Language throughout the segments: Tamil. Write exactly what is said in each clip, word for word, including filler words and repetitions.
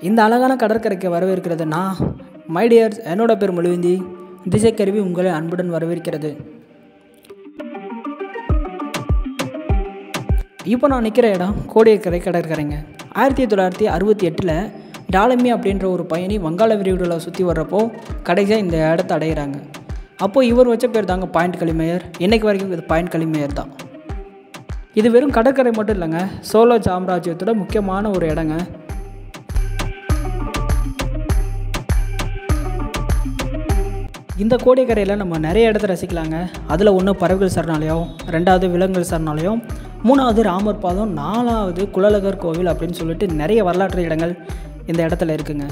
இந்த அழகான கடற்கரைக்கு வரவேற்கிறது நான் மை டியர்ஸ். என்னோட பேர் மொழிவந்தி. திசைக்கருவி உங்களை அன்புடன் வரவேற்கிறது. இப்போ நான் நிற்கிற இடம் கோடியக்கரை கடற்கரைங்க. ஆயிரத்தி தொள்ளாயிரத்தி அறுபத்தி எட்டில் டாலமி அப்படின்ற ஒரு பயணி வங்காள விரிகுடாவை சுற்றி வர்றப்போ கடைசியாக இந்த இடத்த அடைகிறாங்க. அப்போது இவர் வச்ச பேர் தாங்க பாயிண்ட் கலிமேயர். இன்றைக்கு வரைக்கும் இது பாயிண்ட் கலிமேயர் தான். இது வெறும் கடற்கரை மட்டும் இல்லைங்க, சோழ சாம்ராஜ்யத்தோட முக்கியமான ஒரு இடங்க. இந்த கோடியக்கரையில் நம்ம நிறைய இடத்த ரசிக்கலாங்க. அதில் ஒன்று பறவைகள் சரணாலயம், ரெண்டாவது விலங்குகள் சரணாலயம், மூணாவது ராமர் பாதம், நாலாவது குலழகர் கோவில் அப்படின்னு சொல்லிட்டு நிறைய வரலாற்று இடங்கள் இந்த இடத்துல இருக்குங்க.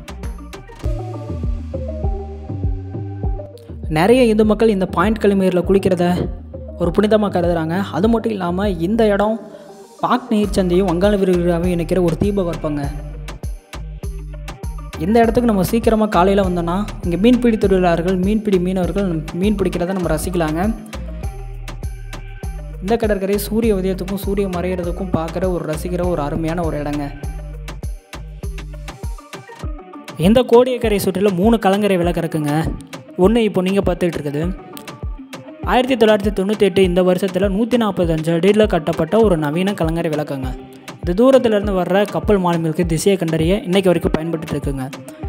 நிறைய இந்து மக்கள் இந்த பாயிண்ட் கலிமேயரில் குளிக்கிறத ஒரு புனிதமாக கருதுகிறாங்க. அது மட்டும் இல்லாமல் இந்த இடம் பாக் நீர்ச்சந்தையும் வங்காள விரிகுடாவையும் இணைக்கிற ஒரு தீபகற்பங்க. இந்த இடத்துக்கு நம்ம சீக்கிரமாக காலையில் வந்தோன்னா இங்கே மீன்பிடி தொழிலாளர்கள், மீன்பிடி மீனவர்கள் மீன் பிடிக்கிறத நம்ம ரசிக்கலாங்க. இந்த கடற்கரை சூரிய உதயத்துக்கும் சூரிய மறைகிறதுக்கும் பார்க்குற ஒரு ரசிக்கிற ஒரு அருமையான ஒரு இடங்க. இந்த கோடியக்கரை சுற்றிலும் மூணு கலங்கரை விளக்கு இருக்குங்க. ஒன்று இப்போ நீங்கள் பார்த்துட்டு இருக்குது ஆயிரத்தி தொள்ளாயிரத்தி தொண்ணூற்றி எட்டு இந்த வருஷத்தில் நூற்றி நாற்பத்தஞ்சு அடியில் கட்டப்பட்ட ஒரு நவீன கலங்கரை விளக்குங்க. இது தூரத்திலேருந்து வர்ற கப்பல் மாலுமிகளுக்கு திசையை கண்டறிய இன்றைக்கு வரைக்கும் பயன்பட்டு இருக்குங்க.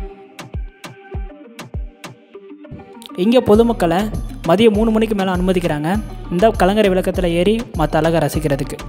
இங்கே பொதுமக்களை மதியம் மூணு மணிக்கு மேலே அனுமதிக்கிறாங்க இந்த கலங்கரை விளக்கத்தில் ஏறி மற்ற அழகை ரசிக்கிறதுக்கு.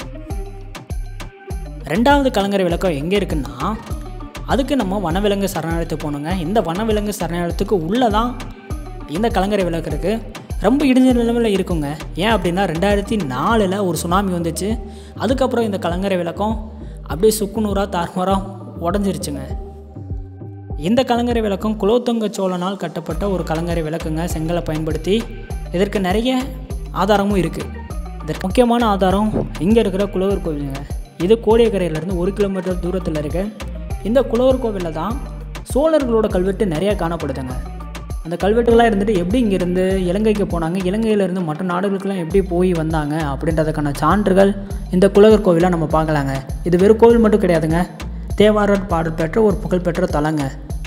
ரெண்டாவது கலங்கரை விளக்கம் எங்கே இருக்குன்னா அதுக்கு நம்ம வனவிலங்கு சரணாலயத்துக்கு போகணுங்க. இந்த வனவிலங்கு சரணாலயத்துக்கு உள்ளே தான் இந்த கலங்கரை விளக்கு இருக்குது. ரொம்ப இடிஞ்ச நிலைமையில் இருக்குங்க. ஏன் அப்படின்னா ரெண்டாயிரத்தி நாலில் ஒரு சுனாமி வந்துச்சு. அதுக்கப்புறம் இந்த கலங்கரை விளக்கம் அப்படியே சுக்குநூறாக தார்மாராக உடஞ்சிருச்சுங்க. இந்த கலங்கரை விளக்கம் குலோத்துங்க சோழனால் கட்டப்பட்ட ஒரு கலங்கரை விளக்குங்க. செங்கலை பயன்படுத்தி இதற்கு நிறைய ஆதாரமும் இருக்குது. இதற்கு முக்கியமான ஆதாரம் இங்கே இருக்கிற குலவர் கோவிலுங்க. இது கோடியக்கரையிலேருந்து ஒரு கிலோமீட்டர் தூரத்தில் இருக்க இந்த குலவர் கோவிலில் தான் சோழர்களோட கல்வெட்டு நிறையா காணப்படுதுங்க. அந்த கல்வெட்டுகளாக இருந்துட்டு எப்படி இங்கேருந்து இலங்கைக்கு போனாங்க, இலங்கையிலேருந்து மற்ற நாடுகளுக்கெல்லாம் எப்படி போய் வந்தாங்க அப்படின்றதுக்கான சான்றுகள் இந்த குலவர் கோவிலாக நம்ம பார்க்கலாங்க. இது வெறும் கோவில் மட்டும் கிடையாதுங்க, தேவாரர் பாடல் பெற்ற ஒரு புகழ்பெற்ற தலங்க.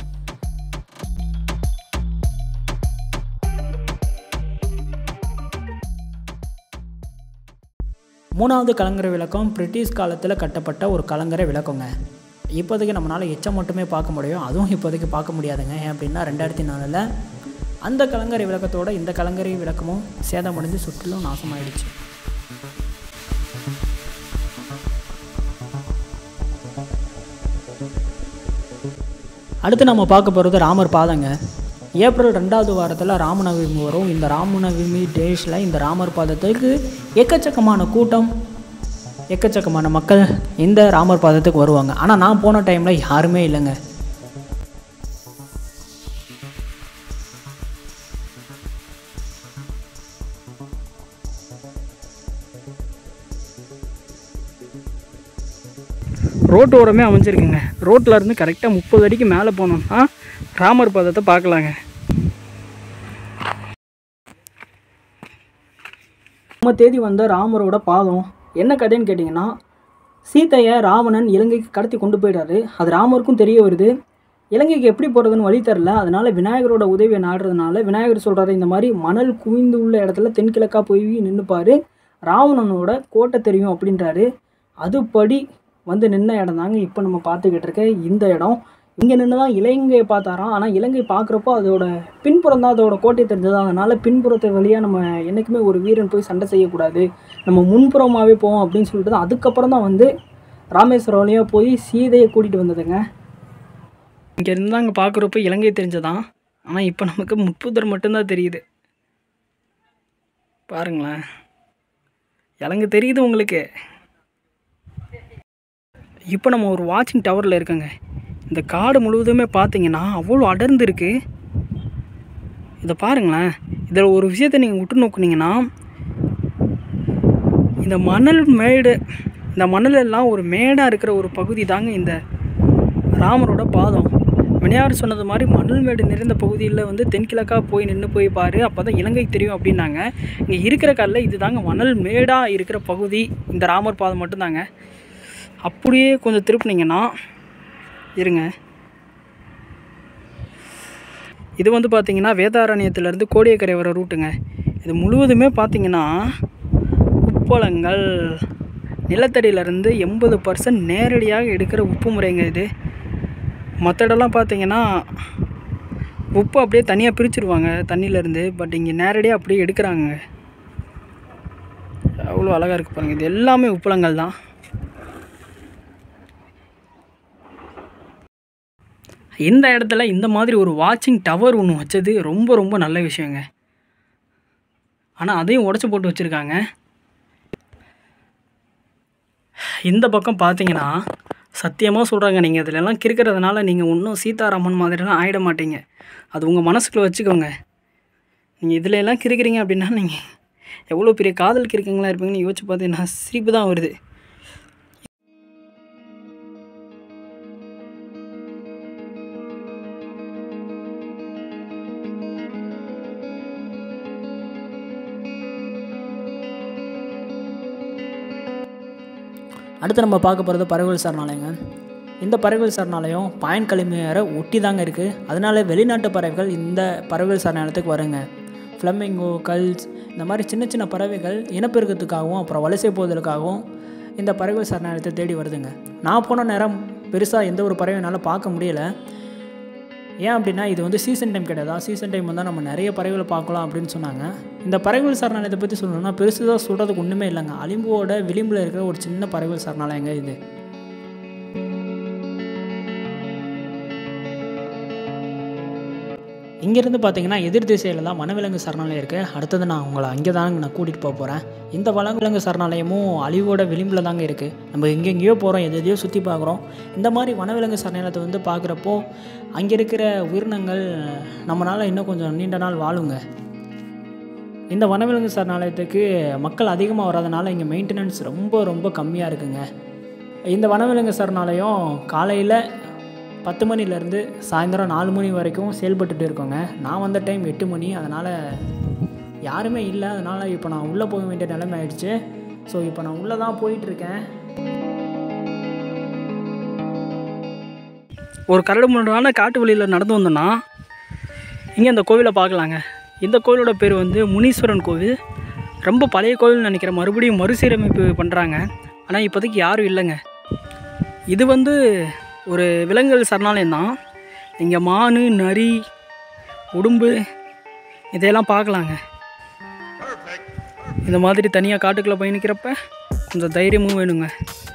மூணாவது கலங்கரை விளக்கம் பிரிட்டிஷ் காலத்தில் கட்டப்பட்ட ஒரு கலங்கரை விளக்கங்க. இப்போதைக்கு நம்மளால் எச்சம் மட்டுமே பார்க்க முடியும், அதுவும் இப்போதைக்கு பார்க்க முடியாதுங்க. ஏன் அப்படின்னா ரெண்டாயிரத்தி நாலில் அந்த கலங்கரை விளக்கத்தோட இந்த கலங்கரை விளக்கமும் சேதமடைந்து சுற்றிலும் நாசமாயிடுச்சு. அடுத்து நம்ம பார்க்க போகிறது ராமர் பாதங்க. ஏப்ரல் ரெண்டாவது வாரத்தில் ராமநவமி வரும். இந்த ராமநவமி டேஸில் இந்த ராமர் பாதத்துக்கு எக்கச்சக்கமான கூட்டம், எக்கச்சக்கமான மக்கள் இந்த ராமர் பாதத்துக்கு வருவாங்க. ஆனால் நான் போன டைமில் யாருமே இல்லைங்க. ரோட்டு ஓரமே அமைஞ்சிருக்குங்க. ரோட்டில் இருந்து கரெக்டாக முப்பது அடிக்கு மேலே போனோம்னா ராமர் பாதத்தை பார்க்கலாங்க. நம்ம தேதி வந்த ராமரோட பாதம் என்ன கதைன்னு கேட்டிங்கன்னா, சீதையை ராவணன் இலங்கைக்கு கடத்தி கொண்டு போயிடாரு. அது ராமருக்கும் தெரிய வருது. இலங்கைக்கு எப்படி போகிறதுன்னு வழி தரல. அதனால் விநாயகரோட உதவியை நாடுறதுனால விநாயகர் சொல்கிறாரு, இந்த மாதிரி மணல் குவிந்து உள்ள இடத்துல தென்கிழக்காக போய் நின்றுப்பார், ராவணனோட கோட்டை தெரியும் அப்படின்றாரு. அதுபடி வந்து நின்ன இடம் தாங்க இப்போ நம்ம பார்த்துக்கிட்டு இருக்க இந்த இடம். இங்கே நின்று தான் இலங்கையை பார்த்தாராம். ஆனால் இலங்கை பார்க்குறப்போ அதோட பின்புறம் தான் அதோட கோட்டை தெரிஞ்சது. அதனால் பின்புறத்தை வழியாக நம்ம என்றைக்குமே ஒரு வீரன் போய் சண்டை செய்யக்கூடாது, நம்ம முன்புறமாகவே போவோம் அப்படின்னு சொல்லிட்டு தான் அதுக்கப்புறம் தான் வந்து ராமேஸ்வரம் வழியாக போய் சீதையை கூட்டிகிட்டு வந்ததுங்க. இங்கே இருந்து அங்கே பார்க்குறப்போ இலங்கை தெரிஞ்சதான். ஆனால் இப்போ நமக்கு முட்புதர் மட்டும்தான் தெரியுது. பாருங்களேன், இலங்கை தெரியுது உங்களுக்கு. இப்போ நம்ம ஒரு வாட்சிங் டவரில் இருக்கோங்க. இந்த காடு முழுவதுமே பார்த்தீங்கன்னா அவ்வளோ அடர்ந்து இருக்குது. இதை பாருங்களேன். இதில் ஒரு விஷயத்தை நீங்கள் விட்டு நோக்குனீங்கன்னா, இந்த மணல் மேடு, இந்த மணல் எல்லாம் ஒரு மேடாக இருக்கிற ஒரு பகுதி தாங்க இந்த ராமரோட பாதம். விநாயகர் சொன்னது மாதிரி மணல் மேடு நிறைந்த பகுதியில் வந்து தென்கிழக்காக போய் நின்று போய் பாரு, அப்போ தான் இலங்கை தெரியும் அப்படின்னாங்க. இங்கே இருக்கிற கல்ல இது தாங்க மணல் மேடாக இருக்கிற பகுதி இந்த ராமர் பாதம் மட்டும்தாங்க. அப்படியே கொஞ்சம் திருப்பினீங்கன்னா இருங்க. இது வந்து பார்த்திங்கன்னா வேதாரண்யத்துலேருந்து கோடியக்கரை வர ரூட்டுங்க. இது முழுவதுமே பார்த்திங்கன்னா உப்பளங்கள். நிலத்தடியிலேருந்து எண்பது பர்சன்ட் நேரடியாக எடுக்கிற உப்பு முறைங்க இது. மற்ற இடம்லாம் பார்த்திங்கன்னா உப்பு அப்படியே தனியாக பிரிச்சுருவாங்க தண்ணியிலேருந்து. பட் இங்கே நேரடியாக அப்படியே எடுக்கிறாங்க. அவ்வளோ அழகாக இருக்குது பாருங்கள். இது எல்லாமே உப்பளங்கள் தான். இந்த இடத்துல இந்த மாதிரி ஒரு வாட்சிங் டவர் ஒன்று வச்சது ரொம்ப ரொம்ப நல்ல விஷயங்க. ஆனால் அதையும் உடச்சி போட்டு வச்சுருக்காங்க. இந்த பக்கம் பார்த்தீங்கன்னா சத்தியமாக சொல்கிறாங்க, நீங்கள் இதிலெல்லாம் கிறுக்கிறதுனால நீங்கள் ஒன்றும் சீதாராமன் மாதிரிலாம் ஆகிட மாட்டீங்க. அது உங்கள் மனசுக்குள்ளே வச்சுக்கோங்க. நீங்கள் இதில் எல்லாம் கிறுக்கிறீங்க அப்படின்னா நீங்கள் எவ்வளோ பெரிய காதல் கிறுக்கங்களா இருப்பீங்கன்னு யோசிச்சு பார்த்தீங்கன்னா சிரிப்பு தான் வருது. அடுத்து நம்ம பார்க்க போகிறது பறவைகள் சரணாலயங்க. இந்த பறவைகள் சரணாலயம் பாயின் களிமேரை ஒட்டி தாங்க இருக்குது. அதனால வெளிநாட்டு பறவைகள் இந்த பறவைகள் சரணாலயத்துக்கு வருங்க. ஃப்ளமிங்கோ, கல்ஸ், இந்த மாதிரி சின்ன சின்ன பறவைகள் இனப்பெருக்கத்துக்காகவும் அப்புறம் வலசை போவதற்காகவும் இந்த பறவைகள் சரணாலயத்தை தேடி வருதுங்க. நான் போன நேரம் பெருசாக எந்த ஒரு பறவைனாலும் பார்க்க முடியலை. ஏன் அப்படின்னா இது வந்து சீசன் டைம் கிடையாதா. சீசன் டைம் வந்தால் நம்ம நிறைய பறவைகளை பார்க்கலாம் அப்படின்னு சொன்னாங்க. இந்த பறவைகள் சரணாலயத்தை பற்றி சொல்லணும்னா பெருசுதான் சொல்கிறதுக்கு ஒன்றுமே இல்லைங்க. அலிம்போட விளிம்பில் இருக்கிற ஒரு சின்ன பறவைகள் சரணாலயங்க இது. இங்கேருந்து பார்த்தீங்கன்னா எதிர் திசையில் தான் வனவிலங்கு சரணாலயம் இருக்குது. அடுத்தது நான் உங்களை அங்கே தாங்க நான் கூட்டிகிட்டு போக போகிறேன். இந்த வனவிலங்கு சரணாலயமும் அழிவோட விளிம்பில் தாங்க இருக்குது. நம்ம எங்கெங்கேயோ போகிறோம், எது எதையோ சுற்றி பார்க்குறோம். இந்த மாதிரி வனவிலங்கு சரணாலயத்தை வந்து பார்க்குறப்போ அங்கே இருக்கிற உயிரினங்கள் நம்மளால் இன்னும் கொஞ்சம் நீண்ட நாள் வாழுங்க. இந்த வனவிலங்கு சரணாலயத்துக்கு மக்கள் அதிகமாக வராதனால இங்கே மெயின்டெனன்ஸ் ரொம்ப ரொம்ப கம்மியாக இருக்குங்க. இந்த வனவிலங்கு சரணாலயம் காலையில் பத்து மணிலேருந்து சாயந்தரம் நாலு மணி வரைக்கும் செயல்பட்டுட்டு இருக்கோங்க. நான் வந்த டைம் எட்டு மணி, அதனால் யாருமே இல்லை. அதனால் இப்போ நான் உள்ளே போக வேண்டிய நிலைமை ஆயிடுச்சு. ஸோ இப்போ நான் உள்ளே தான் போயிட்டுருக்கேன். ஒரு கரடு முரடான காட்டு வழியில் நடந்து வந்தோன்னா இங்கே அந்த கோவிலை பார்க்கலாங்க. இந்த கோவிலோட பேர் வந்து முனீஸ்வரன் கோவில். ரொம்ப பழைய கோவில்னு நினைக்கிறேன். மறுபடியும் மறுசீரமைப்பு பண்ணுறாங்க. ஆனால் இப்போதைக்கு யாரும் இல்லைங்க. இது வந்து ஒரு விலங்குகள் சரணாலயம் தான். இங்கே மான், நரி, உடும்பு இதையெல்லாம் பார்க்கலாங்க. இந்த மாதிரி தனியாக காட்டுக்குள்ளே பயணிக்கிறப்ப கொஞ்சம் தைரியமும் வேணுங்க.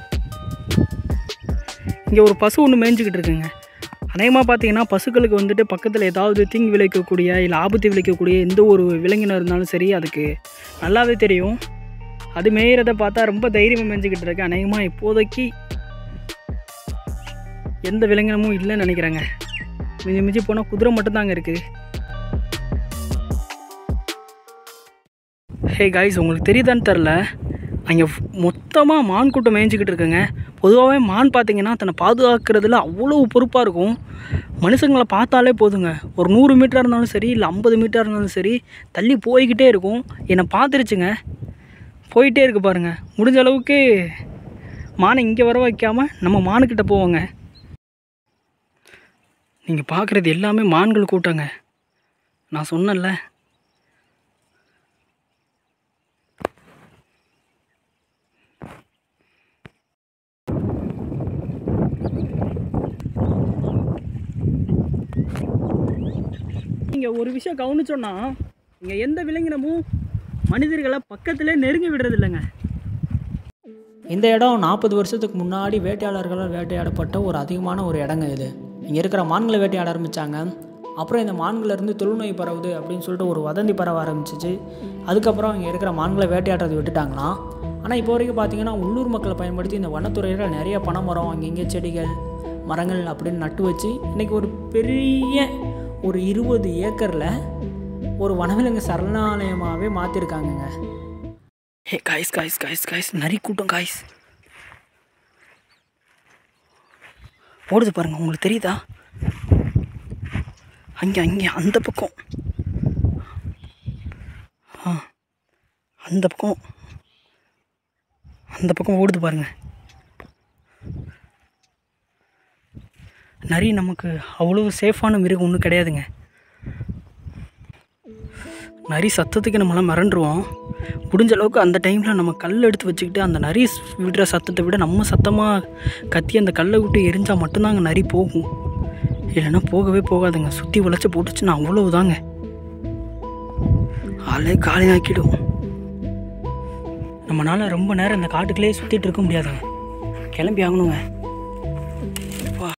இங்கே ஒரு பசு ஒன்று மேய்ஞ்சிக்கிட்டு இருக்குங்க. அநேகமாக பார்த்தீங்கன்னா பசுக்களுக்கு வந்துட்டு பக்கத்தில் ஏதாவது தீங்கு விளைவிக்கக்கூடிய இல்லை ஆபத்து விளைவிக்கக்கூடிய எந்த ஒரு விலங்கினம் இருந்தாலும் சரி அதுக்கு நல்லாவே தெரியும். அது மேயிறதை பார்த்தா ரொம்ப தைரியமாக மேய்ஞ்சிக்கிட்டு இருக்கு. அநேகமாக இப்போதைக்கு எந்த விலங்கினமும் இல்லைன்னு நினைக்கிறேங்க. மிஞ்சி மிஞ்சி போனால் குதிரை மட்டும்தாங்க இருக்குது. ஹே காய்ஸ், உங்களுக்கு தெரியுதான்னு தெரில, அங்கே மொத்தமாக மான் கூட்டம் மேய்ஞ்சிக்கிட்டு இருக்குங்க. பொதுவாகவே மான் பார்த்திங்கன்னா தன்னை பாதுகாக்கிறதுல அவ்வளோ பொறுப்பாக இருக்கும். மனுஷங்களை பார்த்தாலே போதுங்க, ஒரு நூறு மீட்டராக இருந்தாலும் சரி இல்லை ஐம்பது மீட்டராக இருந்தாலும் சரி தள்ளி போய்கிட்டே இருக்கும். என்னை பார்த்துருச்சுங்க, போயிட்டே இருக்குது பாருங்கள். முடிஞ்ச அளவுக்கு மானை இங்கே வர வைக்காமல் நம்ம மானுக்கிட்ட போவோங்க. நீங்கள் பார்க்குறது எல்லாமே மான்கள் கூட்டங்க. நான் சொன்னேன்ல, நீங்கள் ஒரு விஷயம் கவனிச்சோன்னா இங்கே எந்த விலங்கினமும் மனிதர்களை பக்கத்திலே நெருங்கி விடுறது இல்லைங்க. இந்த இடம் நாற்பது வருஷத்துக்கு முன்னாடி வேட்டையாளர்களால் வேட்டையாடப்பட்ட ஒரு அதிகமான ஒரு இடங்க இது. இங்கே இருக்கிற மான்களை வேட்டையாட ஆரம்பித்தாங்க. அப்புறம் இந்த மான்களிலேருந்து தொழுநோய் பரவுது அப்படின்னு சொல்லிட்டு ஒரு வதந்தி பரவ ஆரம்பிச்சிச்சு. அதுக்கப்புறம் இங்கே இருக்கிற மான்களை வேட்டையாடுறது விட்டுட்டாங்களாம். ஆனால் இப்போ வரைக்கும் பார்த்திங்கன்னா உள்ளூர் மக்களை பயன்படுத்தி இந்த வனத்துறையில் நிறைய பனை மரம், அங்கங்கே செடிகள், மரங்கள் அப்படின்னு நட்டு வச்சு இன்றைக்கி ஒரு பெரிய ஒரு இருபது ஏக்கரில் ஒரு வனவிலங்கு சரணாலயமாகவே மாற்றிருக்காங்கங்க. Hey guys guys guys guys நரி கூட்டம் காய்ஸ் ஓடுது பாருங்கள். உங்களுக்கு தெரியுதா? அங்கே அங்கே அந்த பக்கம் ஆ அந்த பக்கம் அந்த பக்கம் ஓடுது பாருங்கள். நரி நமக்கு அவ்வளோ சேஃபான மிருகம் ஒன்றும் கிடையாதுங்க. நரி சத்தத்துக்கு நம்மளாம் மிரண்டுருவோம். முடிஞ்ச அளவுக்கு அந்த டைமில் நம்ம கல் எடுத்து வச்சுக்கிட்டு அந்த நரி விடுற சத்தத்தை விட நம்ம சத்தமாக கத்தி அந்த கல்லை விட்டு எரிஞ்சால் மட்டும்தான் அங்கே நரி போகும். இல்லைன்னா போகவே போகாதுங்க. சுற்றி வளைச்சி போட்டுச்சுன்னா அவ்வளவுதாங்க, ஆளே காலியாக்கிடும். நம்மளால் ரொம்ப நேரம் இந்த காட்டுக்குள்ளேயே சுற்றிட்டு இருக்க முடியாதுங்க. கிளம்பி ஆகணுங்க.